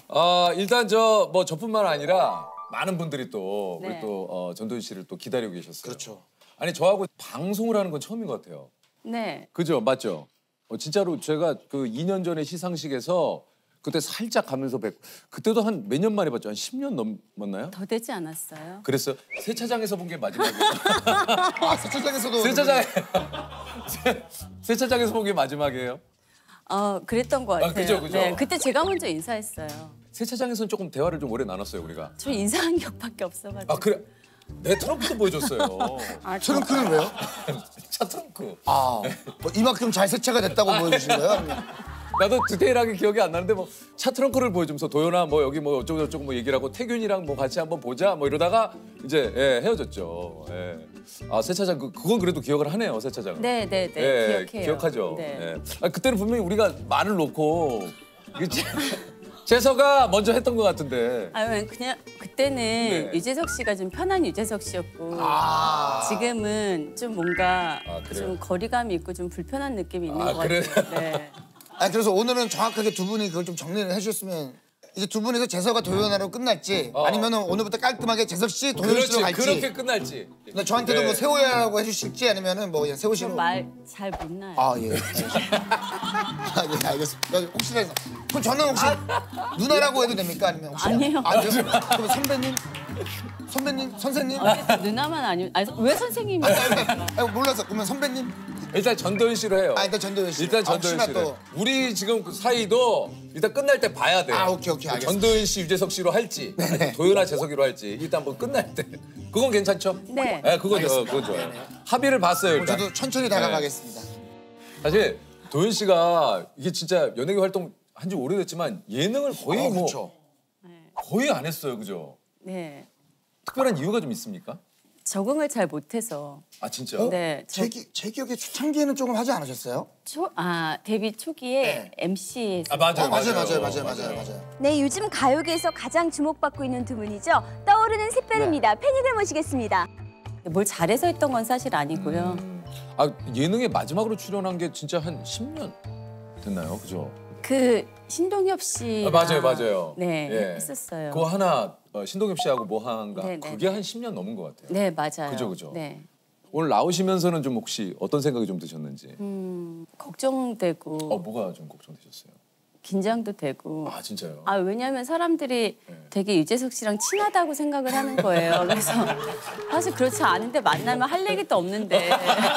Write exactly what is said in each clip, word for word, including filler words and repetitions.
어, 일단 저 뭐 저뿐만 아니라 많은 분들이 또 네. 우리 또 어, 전도연 씨를 또 기다리고 계셨어요. 그렇죠. 아니 저하고 방송을 하는 건 처음인 것 같아요. 네. 그죠, 맞죠? 어, 진짜로 제가 그 이 년 전에 시상식에서 그때 살짝 가면서 뵙고 그때도 한 몇 년 만에 봤죠? 한 십 년 넘었나요? 더 되지 않았어요? 그랬어요. 세차장에서 본 게 마지막이에요. 아, 세차장에서도 세차장 세차장에서 본 게 마지막이에요. 어, 그랬던 것 같아요. 아, 그죠, 그죠. 네, 그때 제가 먼저 인사했어요. 세차장에서는 조금 대화를 좀 오래 나눴어요, 우리가. 저 인사한 격밖에 없어가지고. 아, 그래. 내 트렁크도 보여줬어요. 아, 트렁크는 왜요? 차 트렁크. 아, 뭐 이만큼 잘 세차가 됐다고 보여주신 거예요? 나도 디테일하게 기억이 안 나는데 뭐 차 트렁크를 보여주면서 도연아 뭐 여기 뭐 어쩌고 저쩌고 뭐 얘기를 하고 태균이랑 뭐 같이 한번 보자 뭐 이러다가 이제 예, 헤어졌죠. 예. 아 세차장 그 그건 그래도 기억을 하네요 세차장은. 네네네 예, 기억해요. 기억하죠. 네. 예. 아, 그때는 분명히 우리가 말을 놓고 이게 제- 재서가 먼저 했던 것 같은데. 아, 그냥 그때는 네. 유재석 씨가 좀 편한 유재석 씨였고 아. 지금은 좀 뭔가 아, 그래요? 좀 거리감이 있고 좀 불편한 느낌이 있는 아, 것 그래? 같아요. 네. 아니, 그래서 오늘은 정확하게 두 분이 그걸 좀 정리를 해주셨으면 이제 두 분이서 재석과 도연아로 끝날지 어. 아니면은 오늘부터 깔끔하게 재석 씨, 도연 그렇지 씨로 갈지. 그렇게 끝날지. 근데 저한테도 네. 뭐 세호야라고 해주실지 아니면은 뭐 그냥 세호 씨로. 말 잘 못 나요. 아 예. 아, 예, 알겠습니다. 혹시 그럼 저는 혹시 누나라고 해도 됩니까? 아니면 혹시 아니에요. 아니요. 그럼 선배님, 선배님, 선생님. 누나만 아니면 아니, 왜 선생님이? 아, 몰라서 그러면 선배님. 일단 전도연 씨로 해요. 아, 일단 전도연 씨. 일단 아, 전도연 혹시나 씨로. 또. 우리 지금 그 사이도 일단 끝날 때 봐야 돼. 아, 오케이, 오케이, 알겠습니다. 전도연 씨, 유재석 씨로 할지, 아니면 도연아, 재석이로 할지 일단 뭐 끝날 때. 그건 괜찮죠? 네. 네, 그거 죠 그거 좋아요. 합의를 봤어요 그럼 일단. 저도 천천히 다가가겠습니다. 사실 도연 씨가 이게 진짜 연예계 활동 한 지 오래됐지만 예능을 거의 어, 뭐 그렇죠. 거의 안 했어요, 그죠? 네. 특별한 이유가 좀 있습니까? 적응을 잘 못해서. 아 진짜? 네. 저, 제, 기, 제 기억에 초창기에는 조금 하지 않으셨어요? 초, 아 데뷔 초기에 네. 엠씨. 아 맞아요, 아, 맞아요, 맞아요, 맞아요, 맞아요, 맞아요. 네, 요즘 가요계에서 가장 주목받고 있는 두 분이죠. 떠오르는 샛별입니다. 패닉을 모시겠습니다. 뭘 잘해서 했던 건 사실 아니고요. 음. 아 예능에 마지막으로 출연한 게 진짜 한 십 년 됐나요, 그죠? 그 신동엽 씨. 아, 맞아요, 맞아요. 네, 예. 했었어요. 그거 하나 어, 신동엽 씨하고 뭐 한가 네, 네, 그게 네. 한 십 년 넘은 것 같아요. 네, 맞아요. 그죠, 그죠. 네. 오늘 나오시면서는 좀 혹시 어떤 생각이 좀 드셨는지? 음, 걱정되고 어 뭐가 좀 걱정되셨어요? 긴장도 되고. 아 진짜요? 아, 왜냐면 사람들이 네. 되게 유재석 씨랑 친하다고 생각을 하는 거예요. 그래서 사실 그렇지 않은데 만나면 할 얘기도 없는데.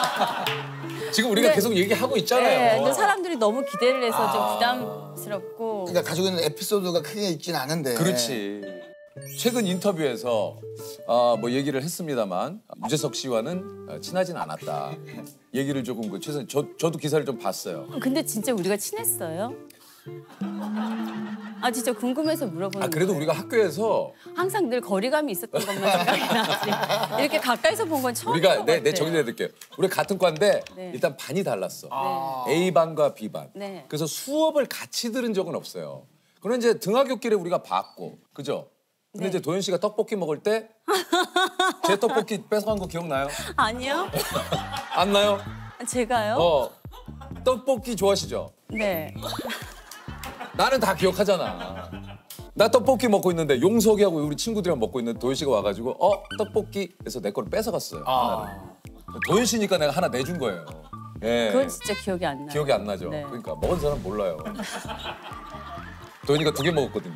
지금 우리가 네. 계속 얘기하고 네, 있잖아요. 근데 사람들이 너무 기대를 해서 아. 좀 부담스럽고. 그러니까 가지고 있는 에피소드가 크게 있진 않은데. 그렇지. 최근 인터뷰에서 아, 뭐 얘기를 했습니다만 유재석 씨와는 어, 친하진 않았다. 얘기를 조금 그 최선 저 저도 기사를 좀 봤어요. 근데 진짜 우리가 친했어요? 아, 진짜 궁금해서 물어보는 아 그래도 거예요. 우리가 학교에서 항상 늘 거리감이 있었던 것만 생각이 나지. 이렇게 가까이서 본 건 처음인 우리가 것 내, 같아요. 내 정리 해드릴게요. 우리 같은 과인데 네. 일단 반이 달랐어. 아. A반과 B반. 네. 그래서 수업을 같이 들은 적은 없어요. 그럼 이제 등하굣길에 우리가 봤고, 그죠? 근데 네. 이제 도현 씨가 떡볶이 먹을 때 제 떡볶이 뺏어간 거 기억나요? 아니요? 안 나요? 제가요? 어, 떡볶이 좋아하시죠? 네. 나는 다 기억하잖아. 나 떡볶이 먹고 있는데 용석이하고 우리 친구들이랑 먹고 있는데 도현 씨가 와가지고 어 떡볶이 해서 내 거를 뺏어갔어요. 하나를. 도현 씨니까 내가 하나 내준 거예요. 예. 그건 진짜 기억이 안 나요. 기억이 안 나죠. 네. 그러니까 먹은 사람 몰라요. 도현이가 두 개 먹었거든요.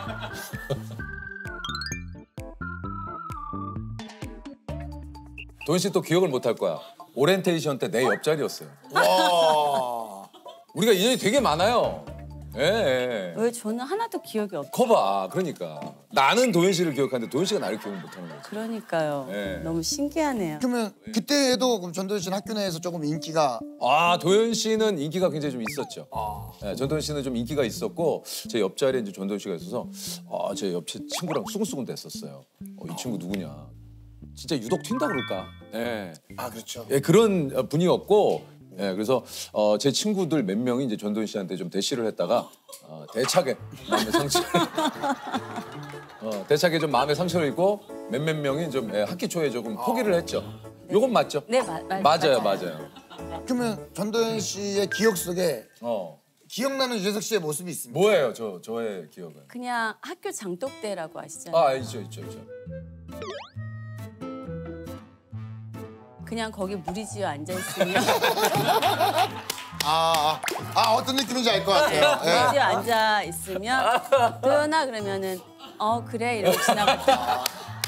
도현 씨 또 기억을 못 할 거야. 오리엔테이션 때 내 옆자리였어요. 와. 우리가 인연이 되게 많아요. 예. 예. 왜 저는 하나도 기억이 없. 커봐. 그러니까 나는 도현 씨를 기억하는데 도현 씨가 나를 기억 못하는 거지. 그러니까요. 네. 너무 신기하네요. 그러면 그때도 그럼 전도연 씨는 학교 내에서 조금 인기가. 아 도현 씨는 인기가 굉장히 좀 있었죠. 아. 네, 전도현 씨는 좀 인기가 있었고 제 옆자리에 이제 전도현 씨가 있어서 아, 제 옆 친구랑 수근수근 됐었어요. 어, 이 친구 누구냐? 진짜 유독 튄다 그럴까? 예. 아, 그렇죠. 예, 그런 분위기였고, 예, 그래서 어, 제 친구들 몇 명이 이제 전도현 씨한테 좀 대시를 했다가 어, 대차게 마음의 상처, 어, 대차게 좀 마음의 상처를 입고 몇몇 명이 좀 예, 학기 초에 조금 포기를 했죠. 요건 맞죠? 네, 마, 마, 맞아요, 맞아요. 그러면 전도연 씨의 기억 속에 어, 기억나는 유재석 씨의 모습이 있습니다. 뭐예요, 저 저의 기억은? 그냥 학교 장독대라고 아시잖아요. 아, 있죠, 있죠, 있죠. 그냥 거기 무리지어 앉아 있으면 아, 아, 아 어떤 느낌인지 알 것 같아요. 예. 무리지어 앉아 있으면 도연아 그러면은 어 그래 이러고 지나갔다.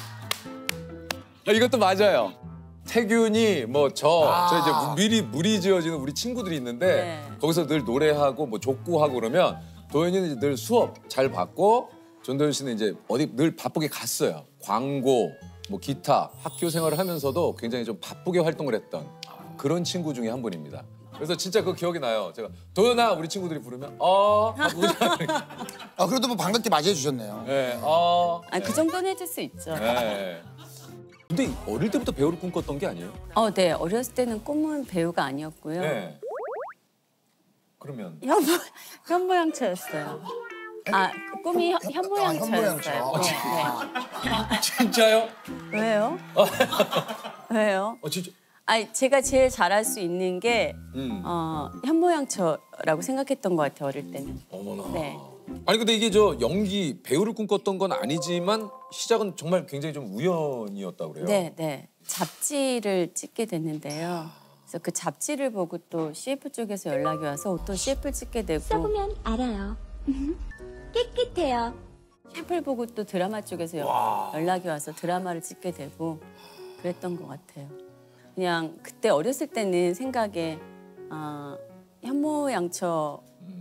아, 이것도 맞아요. 태균이 뭐 저 저 이제 미리 무리 지어지는 우리 친구들이 있는데 네. 거기서 늘 노래하고 뭐 족구하고 그러면 도현이는 이제 늘 수업 잘 받고 전도현 씨는 이제 어디 늘 바쁘게 갔어요. 광고, 뭐 기타, 학교 생활을 하면서도 굉장히 좀 바쁘게 활동을 했던 그런 친구 중에 한 분입니다. 그래서 진짜 그 기억이 나요. 제가 도현아 우리 친구들이 부르면 어 하고 아 그래도 뭐 반갑게 맞이해 주셨네요. 네, 어. 아니 그 정도는 해줄 수 있죠. 네. 근데 어릴 때부터 배우를 꿈꿨던 게 아니에요? 어, 네. 어렸을 때는 꿈은 배우가 아니었고요. 네. 그러면 현모, 현모양처였어요. 아, 그 꿈이 현- 현모양처였어요. 아, 네, 진짜요? 네. 왜요? 왜요? 어 진짜. 아니, 제가 제일 잘할 수 있는 게 음. 어, 현모양처라고 생각했던 것 같아요, 어릴 때는. 어머나. 네. 아니 근데 이게 저 연기 배우를 꿈꿨던 건 아니지만 시작은 정말 굉장히 좀 우연이었다고 그래요. 네, 네. 잡지를 찍게 됐는데요. 그래서 그 잡지를 보고 또 씨에프 쪽에서 연락이 와서 또 씨에프를 찍게 되고 써보면 알아요. 깨끗해요. 씨에프를 보고 또 드라마 쪽에서 연- 연락이 와서 드라마를 찍게 되고 그랬던 것 같아요. 그냥 그때 어렸을 때는 생각에 아, 현모양처가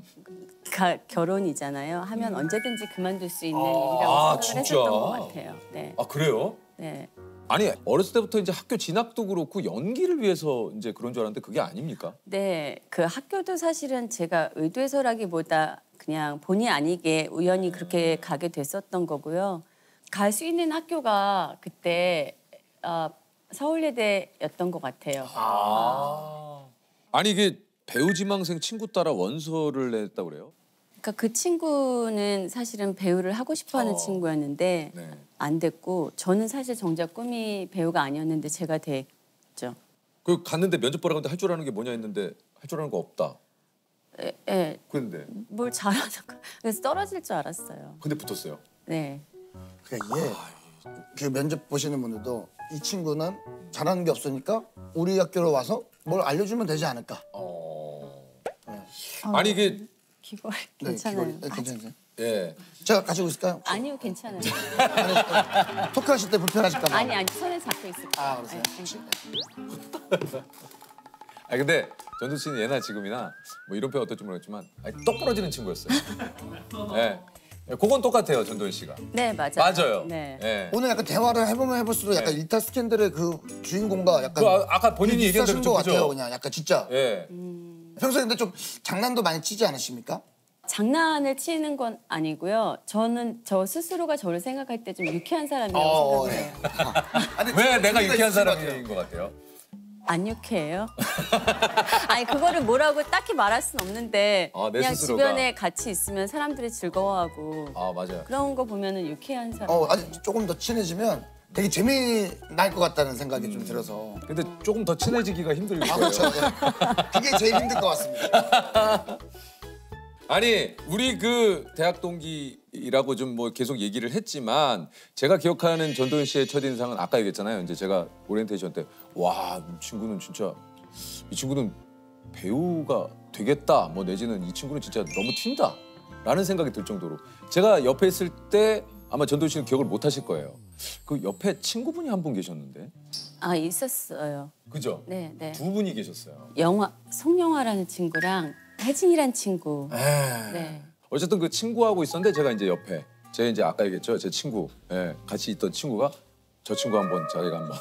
결혼이잖아요. 하면 언제든지 그만둘 수 있는 일이라고 아, 생각을 진짜? 했었던 것 같아요. 네, 아 그래요? 네. 아니 어렸을 때부터 이제 학교 진학도 그렇고 연기를 위해서 이제 그런 줄 알았는데 그게 아닙니까? 네, 그 학교도 사실은 제가 의도해서라기보다 그냥 본의 아니게 우연히 그렇게 가게 됐었던 거고요. 갈 수 있는 학교가 그때 어, 서울예대였던 것 같아요. 아. 아니 이게 배우 지망생 친구 따라 원서를 냈다고 그래요? 그러니까 그 친구는 사실은 배우를 하고 싶어하는 어. 친구였는데 네. 안 됐고 저는 사실 정작 꿈이 배우가 아니었는데 제가 됐죠. 그 갔는데 면접 보라고 했는데 할 줄 아는 게 뭐냐 했는데 할 줄 아는 거 없다. 예, 예, 그런데 뭘 잘하다가 그래서 떨어질 줄 알았어요. 근데 붙었어요. 네. 그러니까 이게 그 면접 보시는 분들도 이 친구는 잘하는 게 없으니까 우리 학교로 와서 뭘 알려주면 되지 않을까. 어. 네. 아니 이게 기본 네, 괜찮아요. 귀걸이. 네, 괜찮으세요? 예. 제가 가지고 있을까요? 아니요, 괜찮아요. 토크하실 때 불편하실까 봐. 아니 아니 손에 잡고 있을 거예요. 아, 그러세요? 네, 아 근데 전두 씨는 예나 지금이나 뭐 이런 표현 어떨지 모르겠지만 아니, 똑 부러지는 친구였어요. 예. 예, 그건 똑같아요 전도현 씨가. 네 맞아요. 맞아요. 네. 예. 오늘 약간 대화를 해보면 해볼수록 약간 네. 일타 스캔들의 그 주인공과 약간 그 아, 아까 본인이 얘기한 대로 비슷하신 좀 것 같아요. 그죠? 그냥 약간 진짜. 예. 평소에 근데 좀 장난도 많이 치지 않으십니까? 장난을 치는 건 아니고요. 저는 저 스스로가 저를 생각할 때 좀 유쾌한 사람이라고 어, 생각해요. 아니, 왜 내가 재미가 유쾌한 있을 것 같아요. 사람인 것 같아요? 안 유쾌해요? 아니 그거를 뭐라고 딱히 말할 순 없는데 아, 내 그냥 스스로가. 주변에 같이 있으면 사람들이 즐거워하고 아 맞아요. 그런 거 보면은 유쾌한 사람. 어, 아니 조금 더 친해지면 되게 재미날 것 같다는 생각이 좀 들어서. 근데 조금 더 친해지기가 힘들 거예요. 아, 그렇죠. 네. 그게 제일 힘들 것 같습니다. 아니 우리 그 대학 동기라고 좀 뭐 계속 얘기를 했지만 제가 기억하는 전도현 씨의 첫 인상은 아까 얘기했잖아요. 이제 제가 오리엔테이션 때 와 이 친구는 진짜 이 친구는 배우가 되겠다. 뭐 내지는 이 친구는 진짜 너무 튄다라는 생각이 들 정도로 제가 옆에 있을 때 아마 전도현 씨는 기억을 못 하실 거예요. 그 옆에 친구분이 한 분 계셨는데 아 있었어요. 그죠? 네 네. 두 분이 계셨어요. 영화 송영화라는 친구랑 혜진이란 친구. 에이. 네. 어쨌든 그 친구하고 있었는데 제가 이제 옆에 제 이제 아까 얘기했죠 제 친구 예, 같이 있던 친구가 저 친구 한번 자기가 한번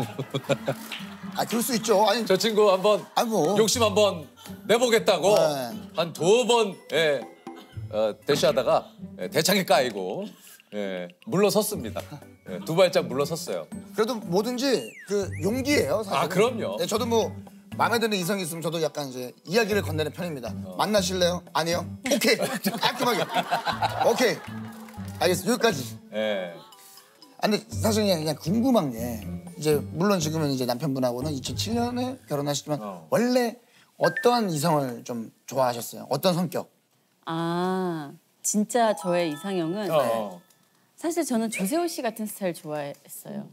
아, 그럴 수 있죠. 아니, 저 친구 한번 아, 뭐. 욕심 한번 내보겠다고 네. 한 두 번 예, 어, 대시하다가 예, 대창에 까이고 예, 물러섰습니다. 예, 두 발짝 물러섰어요. 그래도 뭐든지 그 용기예요. 사실. 아, 그럼요. 네, 저도 뭐 마음에 드는 이성이 있으면 저도 약간 이제 이야기를 건네는 편입니다. 어. 만나실래요? 아니요. 오케이. 깔끔하게. 오케이. 알겠습니다. 여기까지. 예. 아, 근데 사실 그냥, 그냥 궁금한 게 이제 물론 지금은 이제 남편분하고는 이천칠 년에 결혼하셨지만 어. 원래 어떠한 이성을 좀 좋아하셨어요? 어떤 성격? 아 진짜 저의 이상형은 어. 사실 저는 조세호 씨 같은 스타일 좋아했어요.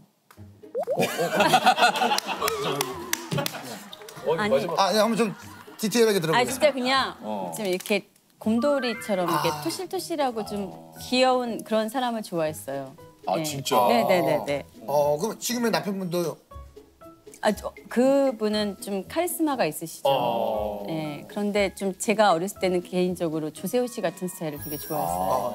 어, 아니. 마지막. 아, 네, 한번 좀 디테일하게 아 들어보겠습니다. 진짜 그냥 어. 좀 이렇게 곰돌이처럼 이렇게 아. 토실토실하고 좀 귀여운 그런 사람을 좋아했어요. 아, 네. 진짜? 네네네네. 어, 그럼 지금의 남편분도 아, 저, 그분은 좀 카리스마가 있으시죠. 어. 네, 그런데 좀 제가 어렸을 때는 개인적으로 조세호 씨 같은 스타일을 되게 좋아했어요.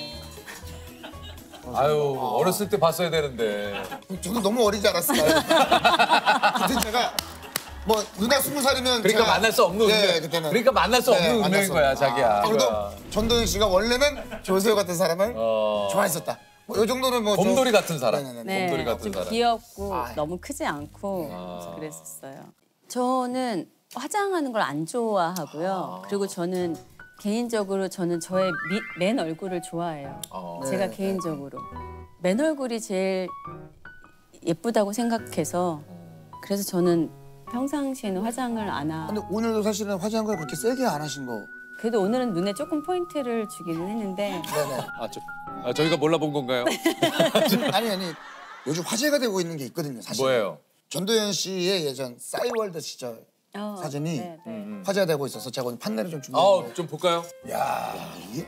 아유, 어렸을 때 봤어야 되는데. 저도 너무 어리지 않았을까요? 그때 제가 뭐 누나 스무 살이면 그러니까 제가- 만날 수 없는 네, 운명. 그때는 그러니까 만날 수 네, 없는 만날 운명인 수 거야, 없는. 자기야. 아, 그래도 그거야. 전도연 씨가 원래는 조세호 같은 사람을 어. 좋아했었다. 뭐 이 정도는 뭐 곰돌이 좀- 같은 사람. 네네네. 네, 곰돌이 같은 좀 사람. 귀엽고 아. 너무 크지 않고 아. 그랬었어요. 저는 화장하는 걸 안 좋아하고요. 그리고 저는 개인적으로 저는 저의 미, 맨 얼굴을 좋아해요. 어. 제가 네, 개인적으로 맨 얼굴이 제일 예쁘다고 생각해서 그래서 저는 평상시에는 화장을 안 하. 근데 오늘도 사실은 화장을 그렇게 세게 안 하신 거. 그래도 오늘은 눈에 조금 포인트를 주기는 했는데 네네. 아, 저, 아, 저희가 몰라본 건가요? 아니 아니 요즘 화제가 되고 있는 게 있거든요. 사실. 뭐예요? 전도연 씨의 예전 싸이월드 시절 어, 사진이 네, 네. 화제가 되고 있어서 제가 오늘 판넬을 좀 준비했는데 아, 좀 볼까요? 야, 이게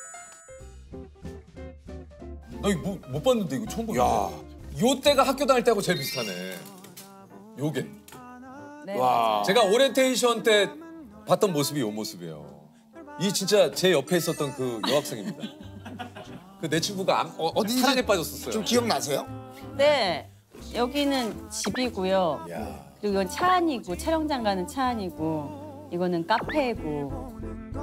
나 이거 못, 못 봤는데 이거 처음 보네. 야, 요 때가 학교 다닐 때하고 제일 비슷하네. 요게. 네, 와. 제가 오리엔테이션 때 봤던 모습이 요 모습이에요. 이 진짜 제 옆에 있었던 그 여학생입니다. 그 내 친구가 암, 어, 어딘지 사랑에 빠졌었어요. 좀 기억나세요? 네, 여기는 집이고요. 야. 그리고 이건 차 안이고 촬영장 가는 차 안이고 이거는 카페고.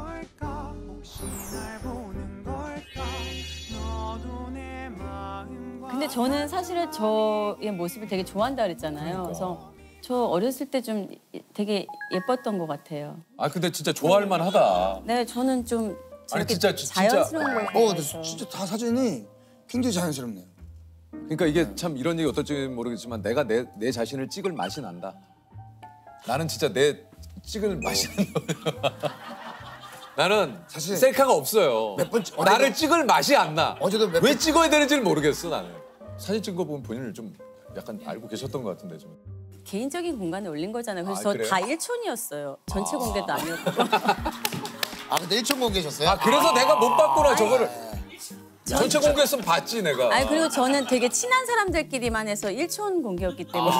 근데 저는 사실은 저의 모습을 되게 좋아한다 그랬잖아요. 그래서 저 어렸을 때 좀 되게 예뻤던 것 같아요. 아 근데 진짜 좋아할 만하다. 네, 저는 좀 아니, 저렇게 진짜, 진짜- 자연스러운 걸 어, 근데 좋아해서. 진짜 다 사진이 굉장히 자연스럽네요. 그러니까 이게 참 이런 얘기 어떨지 모르겠지만 내가 내, 내 자신을 찍을 맛이 난다. 나는 진짜 내 찍을 맛이 난다. 나는 사실 셀카가 없어요. 몇 번 찍- 나를 어제도- 찍을 맛이 안 나. 어제도 몇 왜 번- 찍어야 되는지를 모르겠어 나는. 사진 찍은 거 보면 본인을 좀 약간 알고 계셨던 것 같은데 좀. 개인적인 공간에 올린 거잖아요. 그래서 아, 저 그래요? 다 일촌이었어요. 전체 공개도 아니었고. 아, 근데 일촌 공개셨어요? 아 그래서 내가 못 봤구나 저거를. 네. 전체 공개했으면 봤지 내가. 아니 그리고 저는 되게 친한 사람들끼리만 해서 일촌 공개였기 때문에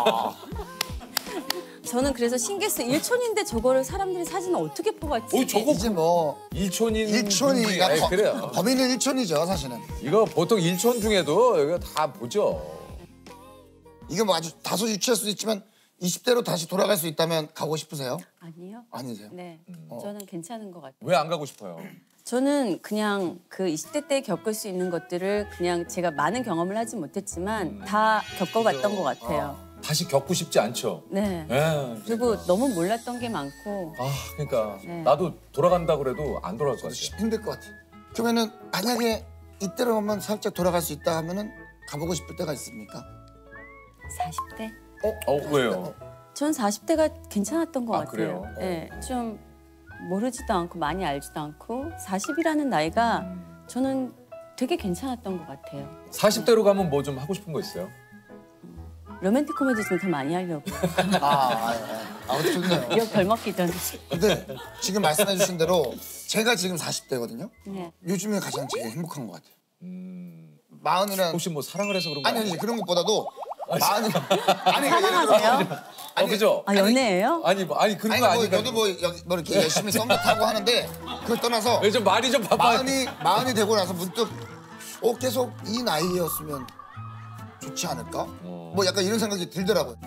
저는 그래서 신기했어요. 일촌인데 저거를 사람들이 사진을 어떻게 뽑았지? 어, 저거 이제 뭐 일촌인 일촌이가 분이- 아니, 거- 그래요. 범인은 일촌이죠, 사실은. 이거 보통 일촌 중에도 이거 다 보죠. 이게 뭐 아주 다소 유치할 수도 있지만 이십 대로 다시 돌아갈 수 있다면 가고 싶으세요? 아니요. 아니세요? 네, 어. 저는 괜찮은 것 같아요. 왜 안 가고 싶어요? 저는 그냥 그 이십 대 때 겪을 수 있는 것들을 그냥 제가 많은 경험을 하지 못했지만 다 겪어봤던 것 같아요. 다시 겪고 싶지 않죠. 네. 예. 그리고 너무 몰랐던 게 많고 아 그러니까 네. 나도 돌아간다 그래도 안 돌아갈 것 같아. 힘들 것 같아요. 그러면은 만약에 이때로 하면 살짝 돌아갈 수 있다 하면은 가보고 싶을 때가 있습니까? 사십 대? 어 왜요? 전 사십 대가 괜찮았던 것 아, 같아요. 그래요? 어. 네, 좀 모르지도 않고 많이 알지도 않고 사십이라는 나이가 음. 저는 되게 괜찮았던 것 같아요. 사십 대로 가면 뭐 좀 하고 싶은 거 있어요? 로맨틱 코미디 좀 더 많이 하려고. 아, 아, 아, 아 좋네요. 이거 벌먹기 전에. 근데 지금 말씀해주신 대로 제가 지금 사십 대거든요. 네. 요즘에 가장 제일 행복한 것 같아요. 음, 마흔이란 혹시 뭐 사랑을 해서 그런 거 아니 아니에요? 아니 그런 것보다도 마흔이 아니 사랑하세요? 어 그죠? 아 연애예요? 아니 뭐 아니 그런 아니 거 뭐 아니까. 저도 뭐, 여기 뭐 이렇게 열심히 썸도 타고 하는데 그걸 떠나서 요즘 말이 좀 바빠. 마흔이 마흔이 되고 나서 문득 어 계속 이 나이였으면 좋지 않을까? 어. 뭐 약간 이런 생각이 들더라고요.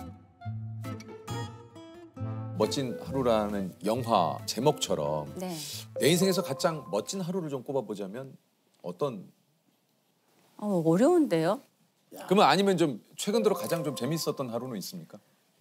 멋진 하루라는 영화 제목처럼 네. 내 인생에서 가장 멋진 하루를 좀 꼽아보자면 어떤? 어, 어려운데요? 그러면 아니면 좀 최근 들어 가장 좀 재밌었던 하루는 있습니까?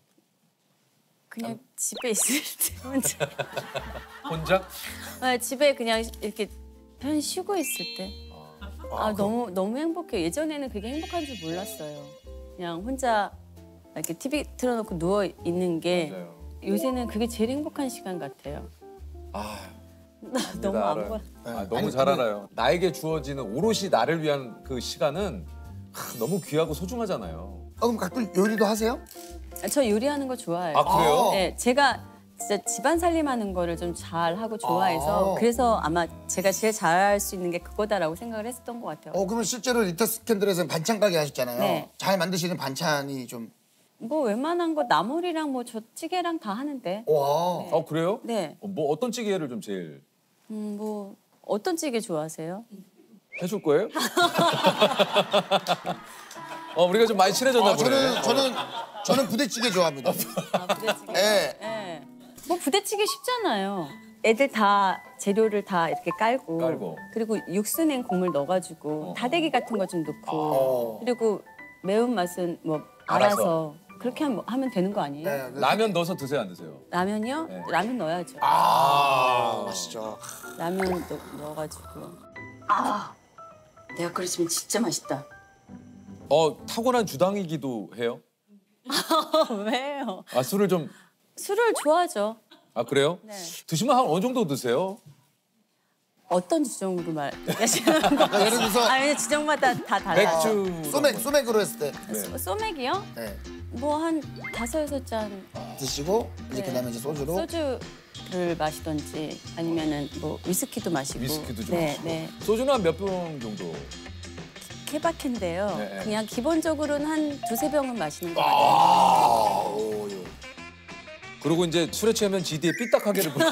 그냥 집에 있을 때 혼자. 혼자? 아, 집에 그냥 이렇게 편히 쉬고 있을 때. 아, 너무 너무 행복해요. 예전에는 그게 행복한 줄 몰랐어요. 그냥 혼자 이렇게 티비 틀어놓고 누워 있는 게 맞아요. 요새는 그게 제일 행복한 시간 같아요. 아, 너무 나 안 알아요. 봐. 아, 네. 너무 아니, 잘 근데- 알아요. 나에게 주어지는 오롯이 나를 위한 그 시간은 하, 너무 귀하고 소중하잖아요. 어, 그럼 가끔 요리도 하세요? 저 요리하는 거 좋아해요. 아 그래요? 네, 제가 진짜 집안 살림하는 거를 좀 잘하고 좋아해서 아. 그래서 아마 제가 제일 잘할 수 있는 게 그거다라고 생각을 했었던 것 같아요. 어, 그러면 실제로 리터 스캔들에서는 반찬 가게 하셨잖아요. 네. 잘 만드시는 반찬이 좀. 뭐 웬만한 거 나물이랑 뭐 저 찌개랑 다 하는데. 와. 어 그래요? 네. 어, 뭐 어떤 찌개를 좀 제일 음, 뭐 어떤 찌개 좋아하세요? 해줄 거예요? 어 우리가 좀 많이 친해졌나 아, 보네. 저는 저는 저는 부대찌개 좋아합니다. 아, 부대찌개. 예. 네. 뭐 부대찌개 쉽잖아요. 애들 다 재료를 다 이렇게 깔고, 깔고. 그리고 육수냉 국물 넣어가지고 어. 다대기 같은 거 좀 넣고 어. 그리고 매운 맛은 뭐 알아서. 알아서 그렇게 하면, 하면 되는 거 아니에요? 네. 그- 라면 넣어서 드세요 안 드세요? 라면이요? 네. 라면 넣어야죠. 아, 맛있죠. 라면 넣, 넣어가지고. 아, 내가 끓였으면 진짜 맛있다. 어 타고난 주당이기도 해요? 왜요? 아 술을 좀 술을 좋아하죠. 아 그래요? 네. 드시면 한 어느 정도 드세요? 어떤 주종으로 말하시는 거? 그러니까 예를 들어서 아, 왜냐 지정마다 다 달라요. 맥주 소맥 소맥으로 했을 때 네. 소맥이요? 네. 뭐 한 다섯 여섯 잔 드시고 이제 네. 그다음에 이제 소주로. 소주를 마시던지 아니면은 뭐 위스키도 마시고. 위스키도 좀 네, 마시고. 네. 소주는 한 몇 병 정도? 케바케인데요. 네, 네. 그냥 기본적으로는 한 두세 병은 마시는 거 같아요. 아, 오, 요. 그리고 이제 술에 취하면 지디에 삐딱하게를 보여.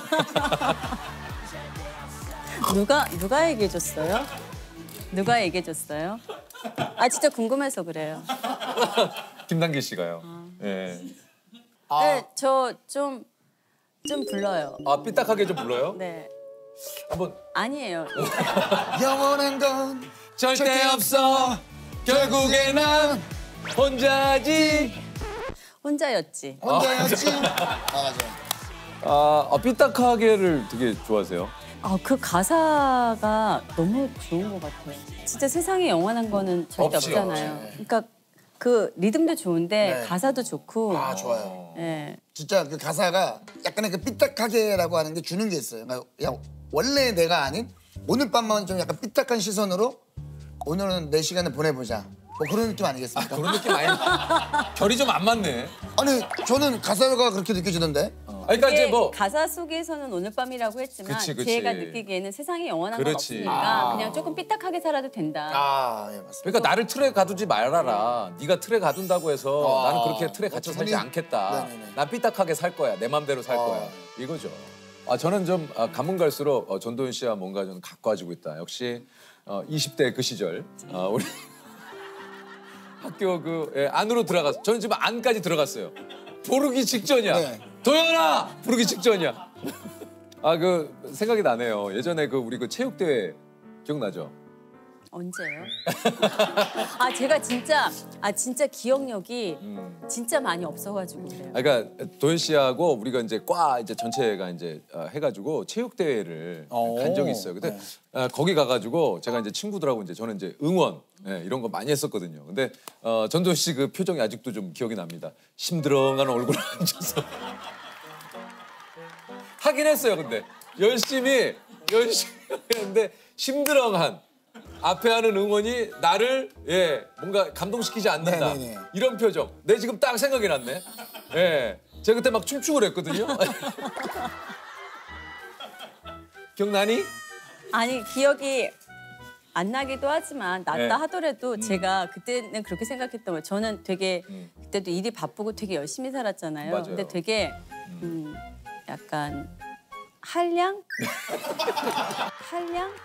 누가 누가 얘기해 줬어요? 누가 얘기해 줬어요? 아 진짜 궁금해서 그래요. 김남길 씨가요. 아. 예. 아, 네, 저 좀 좀 불러요. 아 삐딱하게 좀 불러요? 네. 한번 아니에요. 영원한 건 절대 없어. 결국에 난 혼자지. 혼자였지. 혼자였지. 아, 맞아. 아, 아 삐딱하게를 되게 좋아하세요? 아, 그 가사가 너무 좋은 것 같아요. 진짜 세상에 영원한 거는 절대 없지, 없잖아요. 없지. 그러니까 그 리듬도 좋은데 네. 가사도 좋고. 아, 좋아요. 예. 진짜 그 가사가 약간의 그 삐딱하게라고 하는 게 주는 게 있어요. 그러니까 그냥 원래 내가 아닌 오늘 밤만 좀 약간 삐딱한 시선으로 오늘은 내 시간을 보내보자. 뭐 그런 느낌 아니겠습니까? 그런 느낌 많이. 결이 좀 안 맞네. 아니 저는 가사가 그렇게 느껴지던데. 아, 그러니까 이제 이게 뭐 가사 속에서는 오늘 밤이라고 했지만 그치, 그치. 제가 느끼기에는 세상에 영원한 건 그렇지. 없으니까 아. 그냥 조금 삐딱하게 살아도 된다. 아, 예, 맞습니다. 그러니까 나를 틀에 가두지 말아라. 네가 틀에 가둔다고 해서 아. 나는 그렇게 틀에 갇혀 살지 어쩌니? 않겠다. 네네네. 난 삐딱하게 살 거야. 내 맘대로 살 아. 거야. 이거죠. 아 저는 좀 아, 가면 갈수록 어, 전도연 씨와 뭔가 좀 가까워지고 있다. 역시 어, 이십 대 그 시절 어, 우리 학교 그 예, 안으로 들어갔어. 저는 지금 안까지 들어갔어요. 부르기 직전이야. 네. 도연아 부르기 직전이야. 아 그 생각이 나네요. 예전에 그 우리 그 체육 대회 기억나죠? 언제요? 아 제가 진짜 아 진짜 기억력이 음. 진짜 많이 없어가지고 그래요. 아, 그러니까 도현 씨하고 우리가 이제 과 이제 전체가 이제 어, 해가지고 체육 대회를 오, 간 적이 있어요. 근데 네. 어, 거기 가가지고 제가 이제 친구들하고 이제 저는 이제 응원 예, 이런 거 많이 했었거든요. 근데 어, 전도현 씨 그 표정이 아직도 좀 기억이 납니다. 심드렁한 얼굴을 앉아서 하긴 했어요. 근데 열심히 열심히 했는데 심드렁한. 앞에 하는 응원이 나를 예 뭔가 감동시키지 않는다. 네네네. 이런 표정. 내 지금 딱 생각이 났네. 예, 제가 그때 막 춤추고 그랬거든요. 기억나니? 아니 기억이 안 나기도 하지만 낫다 네. 하더라도 제가 그때는 그렇게 생각했던 거예요. 저는 되게 음. 그때도 일이 바쁘고 되게 열심히 살았잖아요. 맞아요. 근데 되게 음, 약간 한량? 한량?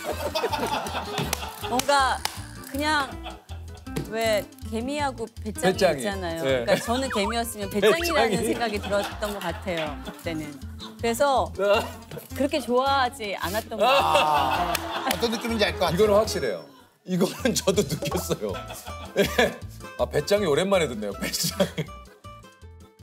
뭔가 그냥 왜 개미하고 배짱이, 배짱이. 있잖아요. 네. 그러니까 저는 개미였으면 배짱이라는 배짱이. 생각이 들었던 것 같아요. 그때는. 그래서 그렇게 좋아하지 않았던 것 같아요. 네. 어떤 느낌인지 알 것 같아요. 이거는 확실해요. 이거는 저도 느꼈어요. 예. 아 배짱이 오랜만에 듣네요. 배짱이.